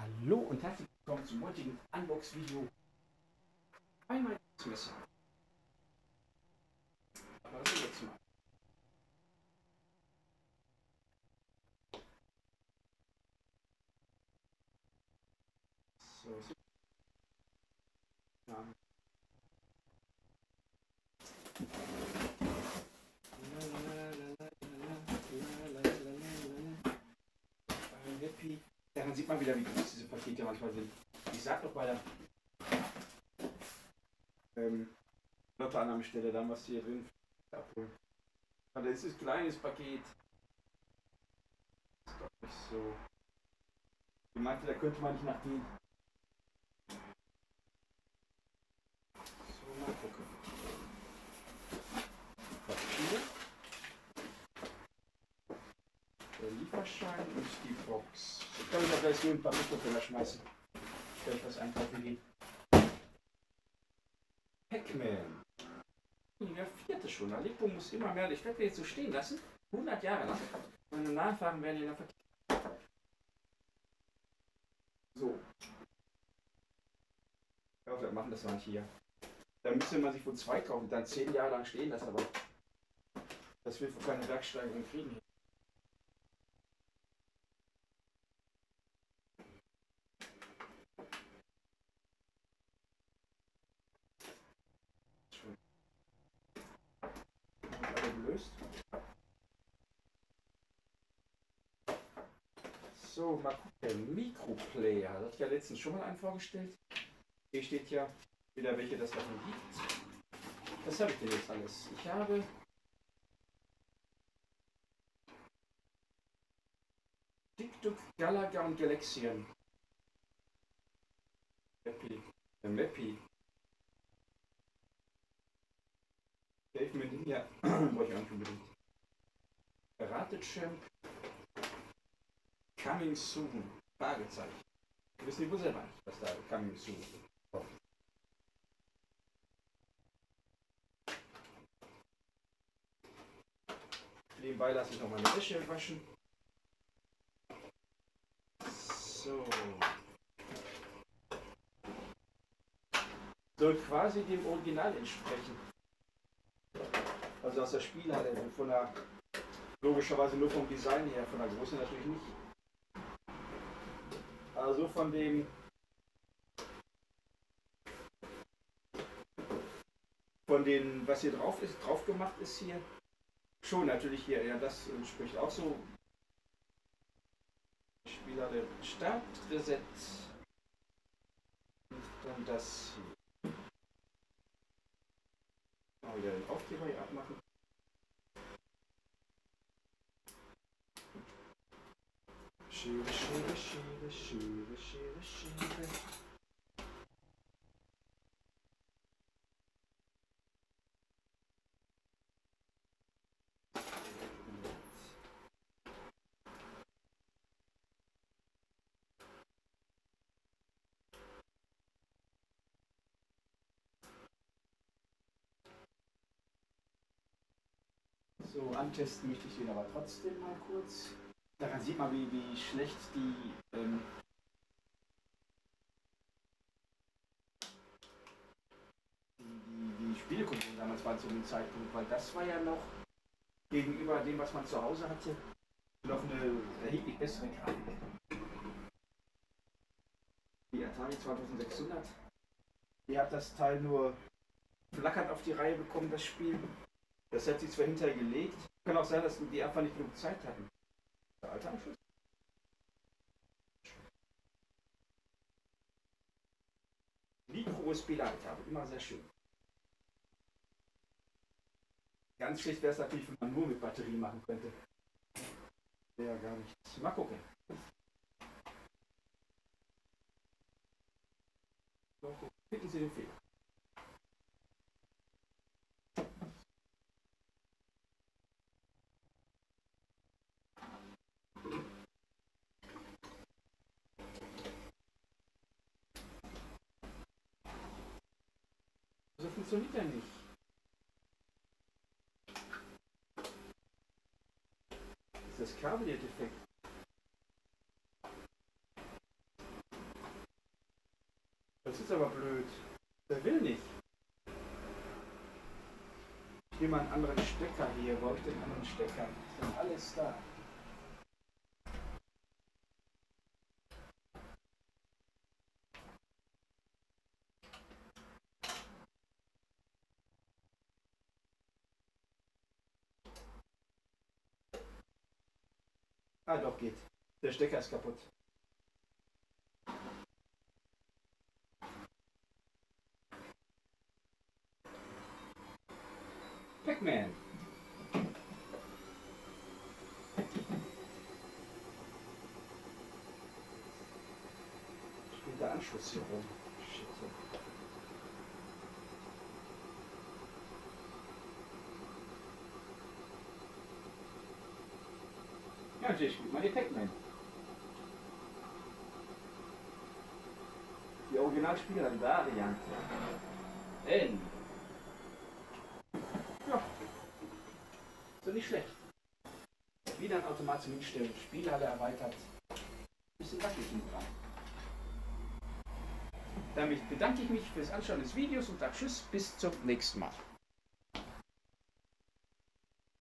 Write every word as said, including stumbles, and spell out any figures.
Hallo und herzlich willkommen zum heutigen Unbox-Video. Einmal das Messer. Aber so jetzt mal. So, so. Ja. Happy. Daran sieht man wieder, wie groß diese Pakete manchmal sind. Ich sag doch bei der ähm, Lottoannahmestelle dann, was hier drin abholen. Aber das ist ein kleines Paket. Das ist doch nicht so. Ich meinte, da könnte man nicht nach den. So, mal gucken. Papier. Der Lieferschein und die Box. Ich kann doch gleich so ein paar Mikrofüller schmeißen. Wenn ich was einkaufen gehe. Pac-Man. Der vierte schon. Der Lego muss immer mehr. Ich werde jetzt so stehen lassen. hundert Jahre lang. Meine Nachfahren werden in der Verkehr. So. Ich hoffe, wir machen das mal hier. Da müsste man sich wohl zwei kaufen, dann zehn Jahre lang stehen lassen, aber das wird wohl keine Werksteigerung kriegen. Schon alle gelöst. So, mal gucken. Mikroplayer. Das hatte ich ja letztens schon mal einen vorgestellt. Hier steht ja wieder, welche das davon gibt. Was habe ich denn jetzt alles? Ich habe TikTok, Galaga und Galaxian. Mappy. Der Mappy. Dave Medina. Brauche ich auch nicht unbedingt. Karate-Champ. Coming soon. Fragezeichen. Wir wissen nicht, wo selber nicht, was da coming soon kommt. Nebenbei lasse ich noch meine Wäsche waschen. So. Soll quasi dem Original entsprechen. Also aus der Spielhalle, von der, logischerweise nur vom Design her, von der Größe natürlich nicht. Also von dem von den, was hier drauf ist, drauf gemacht ist hier, schon natürlich hier, ja, das entspricht auch so. Spielhalle Start, Reset. Und dann das hier. Mal wieder den Aufkleber hier abmachen. Schiebe, schiebe, schiebe, schiebe, schiebe, schiebe. So, antesten möchte ich den aber trotzdem mal kurz. Daran sieht man, wie, wie schlecht die, ähm, die, die, die Spielekonsolen damals waren zu dem Zeitpunkt, weil das war ja noch gegenüber dem, was man zu Hause hatte, noch eine erheblich bessere Grafik. Die Atari zweitausendsechshundert, die hat das Teil nur flackernd auf die Reihe bekommen, das Spiel. Das hat sie zwar hinterher gelegt, kann auch sein, dass die einfach nicht genug Zeit hatten. Der alte Anschluss. Micro-U S B-Ladekabel, immer sehr schön. Ganz schlecht wäre es natürlich, wenn man nur mit Batterie machen könnte. Wäre gar nichts. Mal gucken. Finden Sie den Fehler. So funktioniert er nicht. Das ist das Kabel hier defekt. ist aber blöd. Der will nicht. Ich will mal einen anderen Stecker hier. Wo habe ich den anderen Stecker? Ist denn alles da? Ah, doch, geht. Der Stecker ist kaputt. Pac-Man. Spielt der Anschluss hier rum. Shit. Ja, natürlich spielt man die Pac-Man. Die Originalspieler-Variante. N. Ja. So nicht schlecht. Wieder ein Automat zum Hinstellen. Spielhalle erweitert. Bisschen wackelig dran. Damit bedanke ich mich fürs Anschauen des Videos und sage Tschüss, bis zum nächsten Mal.